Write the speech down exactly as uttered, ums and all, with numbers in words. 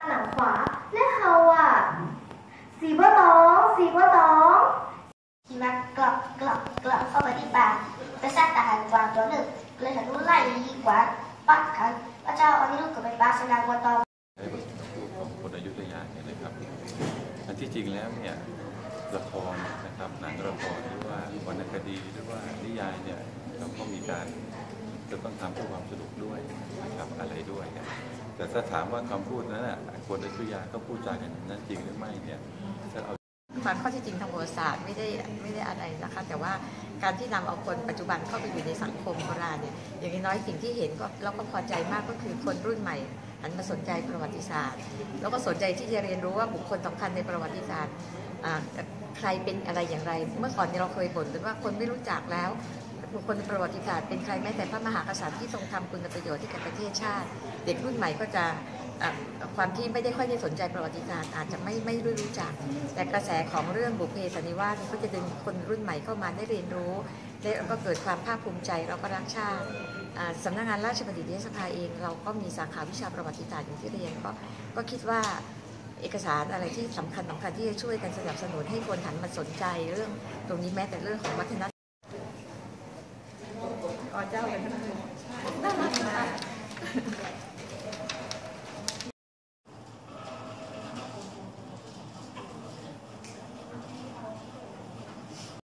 หลังขวาและเขาอ่ะสีบ่ตองสีบ่ตองหิมะกลับกลับกลับเข้าไปที่ป่าไปซาตาหารกวางตัวหนึ่งเลยฉันรู้ไล่ยีกว่าปักกันพระเจ้าเอาที่ลูกกับไปป้าสนางบัวตองใช้บทพูดของคนอยุธยาเนี่ยนะครับอันที่จริงแล้วเนี่ยละครนะครับหนังละครหรือว่าวรรณคดีหรือว่านิยายเนี่ยเราก็มีการจะต้องทำเพื่อความสนุกด้วยนะครับอะไรด้วยนะแต่ถ้าถามว่าคำพูดนั้นอ่ะคนอยุธยาก็พูดจากันนั้นจริงหรือไม่เนี่ยถ้าเอาความข้อที่จริงทางประวัติศาสตร์ไม่ได้ไม่ได้อะไรนะคะแต่ว่าการที่นำเอาคนปัจจุบันเข้าไปอยู่ในสังคมโบราณเนี่ยอย่างน้อยสิ่งที่เห็นก็เราก็พอใจมากก็คือคนรุ่นใหม่หันมาสนใจประวัติศาสตร์แล้วก็สนใจที่จะเรียนรู้ว่าบุคคลสำคัญในประวัติศาสตร์ใครเป็นอะไรอย่างไรเมื่อก่อนเราเคยบ่นกันว่าคนไม่รู้จักแล้วบุคคลในประวัติศาสตร์เป็นใครแม้แต่พระมหากษัตริย์ที่ทรงทำคุณประโยชน์ให้แก่ประเทศชาติเด็กรุ่นใหม่ก็จะความที่ไม่ได้ค่อยได้สนใจประวัติศาสตร์อาจจะไม่ไม่รู้จักแต่กระแสของเรื่องบุพเพสันนิวาสก็จะดึงคนรุ่นใหม่เข้ามาได้เรียนรู้แล้วก็เกิดความภาคภูมิใจเราก็รักชาติสำนักงานราชบัณฑิตยสภาเองเราก็มีสาขาวิชาประวัติศาสตร์อย่างที่เรียนก็ก็คิดว่าเอกสารอะไรที่สำคัญสำคัญที่จะช่วยกันสนับสนุนให้คนหันมาสนใจเรื่องตรงนี้แม้แต่เรื่องของวัฒนธรรมอ๋อเจ้าเป็นน่ารักมาก